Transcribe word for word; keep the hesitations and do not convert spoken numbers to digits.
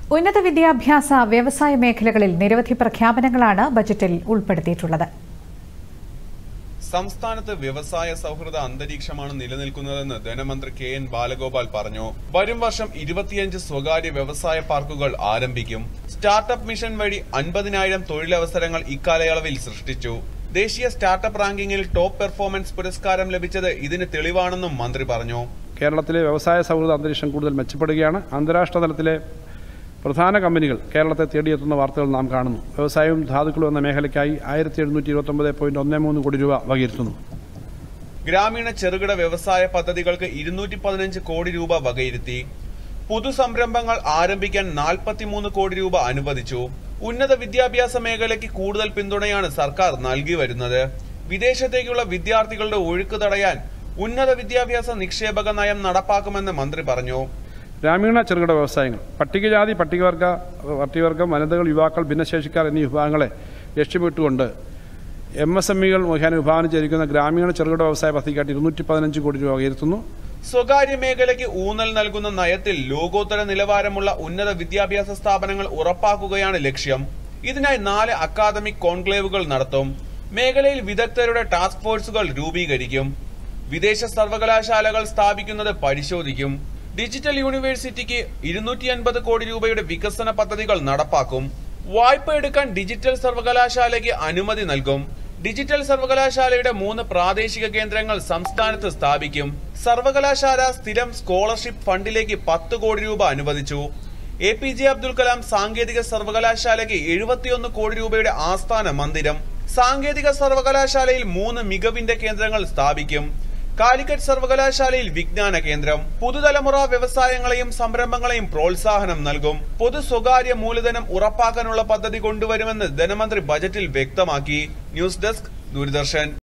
ഉന്നത വിദ്യാഭ്യാസ വ്യവസായ മേഖലകളിൽ നിരവധി പ്രഖ്യാപനങ്ങളാണ് ബജറ്റിൽ ഉൾപ്പെടുത്തിയിട്ടുള്ളത്. സംസ്ഥാനത്ത് വ്യവസായ സൗഹൃദ അന്തരീക്ഷമാണ് നിലനിൽക്കുന്നതെന്ന് ധനമന്ത്രി കെ എൻ ബാലഗോപാൽ പറഞ്ഞു. വരും വർഷം ഇരുപത്തിയഞ്ച് സ്വകാര്യ വ്യവസായ പാർക്കുകൾ ആരംഭിക്കും. സ്റ്റാർട്ടപ്പ് മിഷൻ വഴി അൻപതിനായിരം തൊഴിലവസരങ്ങൾ ഇക്കാലയളവിൽ സൃഷ്ടിച്ചു. ദേശീയ സ്റ്റാർട്ടപ്പ് റാങ്കിങ്ങിൽ ടോപ്പ് പെർഫോമൻസ് പുരസ്കാരം ലഭിച്ചത് ഇതിന് തെളിവാണെന്നും മന്ത്രി പറഞ്ഞു. കേരളത്തിലെ വ്യവസായ സൗഹൃദ അന്തരീക്ഷം കൂടുതൽ മെച്ചപ്പെടുകയാണ്. അന്താരാഷ്ട്ര തലത്തിലെ പ്രധാന കമ്പനികൾ കേരളത്തെ തേടിയെത്തുന്ന വാർത്തകൾ നാം കാണുന്നു. വ്യവസായവും ധാതുക്കളും എന്ന മേഖലയ്ക്കായി ആയിരത്തി എഴുന്നൂറ്റി ഇരുപത്തി ഒമ്പത് പോയിന്റ് ഒന്ന് മൂന്ന് കോടി രൂപ വകയിരുത്തുന്നു. ഗ്രാമീണ ചെറുകിട വ്യവസായ പദ്ധതികൾക്ക് ഇരുന്നൂറ്റി പതിനഞ്ച് കോടി രൂപ വകയിരുത്തി. പുതുസംരംഭങ്ങൾ ആരംഭിക്കാൻ നാൽപ്പത്തിമൂന്ന് കോടി രൂപ അനുവദിച്ചു. ഉന്നത വിദ്യാഭ്യാസ മേഖലയ്ക്ക് കൂടുതൽ പിന്തുണയാണ് സർക്കാർ നൽകി വരുന്നത്. വിദേശത്തേക്കുള്ള വിദ്യാർത്ഥികളുടെ ഒഴുക്ക് തടയാൻ ഉന്നത വിദ്യാഭ്യാസ നിക്ഷേപക നയം നടപ്പാക്കുമെന്ന് മന്ത്രി പറഞ്ഞു. ഗ്രാമീണ ചെറുകിട വ്യവസായങ്ങൾ, പട്ടികജാതി പട്ടികവർഗ പട്ടികവർഗം വനിതകൾ, യുവാക്കൾ, ഭിന്നശേഷിക്കാർ എന്നീ വിഭാഗങ്ങളെ ലക്ഷ്യമിട്ടുകൊണ്ട് എം എസ് എം ഇകൾ മുഖേന വിഭാവനം ചെയ്തിരിക്കുന്ന ഗ്രാമീണ ചെറുകിട വ്യവസായ പദ്ധതിക്കായിട്ട് ഇരുന്നൂറ്റി പതിനഞ്ച് കോടി രൂപ ഉയർത്തുന്നു. സ്വകാര്യ മേഖലയ്ക്ക് ഊന്നൽ നൽകുന്ന നയത്തിൽ ലോകോത്തര നിലവാരമുള്ള ഉന്നത വിദ്യാഭ്യാസ സ്ഥാപനങ്ങൾ ഉറപ്പാക്കുകയാണ് ലക്ഷ്യം. ഇതിനായി നാല് അക്കാദമിക് കോൺക്ലേവുകൾ നടത്തും. മേഖലയിൽ വിദഗ്ധരുടെ ടാസ്ക് ഫോഴ്സുകൾ രൂപീകരിക്കും. വിദേശ സർവകലാശാലകൾ സ്ഥാപിക്കുന്നത് പരിശോധിക്കും. ഡിജിറ്റൽ യൂണിവേഴ്സിറ്റിക്ക് ഇരുന്നൂറ്റി അൻപത് കോടി രൂപയുടെ വികസന പദ്ധതികൾ നടപ്പാക്കും. വായ്പ എടുക്കാൻ ഡിജിറ്റൽ സർവകലാശാലയ്ക്ക് അനുമതി നൽകും. ഡിജിറ്റൽ സർവകലാശാലയുടെ മൂന്ന് പ്രാദേശിക കേന്ദ്രങ്ങൾ സംസ്ഥാനത്ത് സ്ഥാപിക്കും. സർവകലാശാല സ്ഥിരം സ്കോളർഷിപ്പ് ഫണ്ടിലേക്ക് പത്ത് കോടി രൂപ അനുവദിച്ചു. A P J Abdul Kalam സാങ്കേതിക സർവകലാശാലയ്ക്ക് എഴുപത്തിയൊന്ന് കോടി രൂപയുടെ ആസ്ഥാന മന്ദിരം. സാങ്കേതിക സർവകലാശാലയിൽ മൂന്ന് മികവിന്റെ കേന്ദ്രങ്ങൾ സ്ഥാപിക്കും. കാലിക്കറ്റ് സർവകലാശാലയിൽ വിജ്ഞാന കേന്ദ്രം. പുതുതലമുറ വ്യവസായങ്ങളെയും സംരംഭങ്ങളെയും പ്രോത്സാഹനം നൽകും. പൊതു സ്വകാര്യ മൂലധനം ഉറപ്പാക്കാനുള്ള പദ്ധതി കൊണ്ടുവരുമെന്ന് ധനമന്ത്രി ബജറ്റിൽ വ്യക്തമാക്കി. News desk, Doordarshan.